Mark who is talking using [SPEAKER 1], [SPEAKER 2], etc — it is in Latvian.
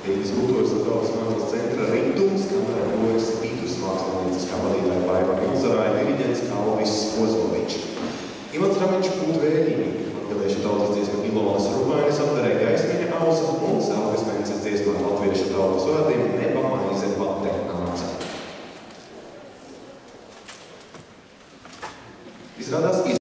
[SPEAKER 1] Rīgas kultūras un tautas mākslas centra Ritums, kamerā Rojas Pītus, mākslinieces kā vadītāja Baiva Pilzarāja, diriģents Kalvis Ozoliņš. Ivans Ramiņš pūt vēļiņi, latgaliešu tautas dziesma Ilonas Rubainis, apdarē Gaismiņa Ausa un Selvis Mences dziesmā latviešu tautas vārdiem Neba maize bate nāca. Izrādās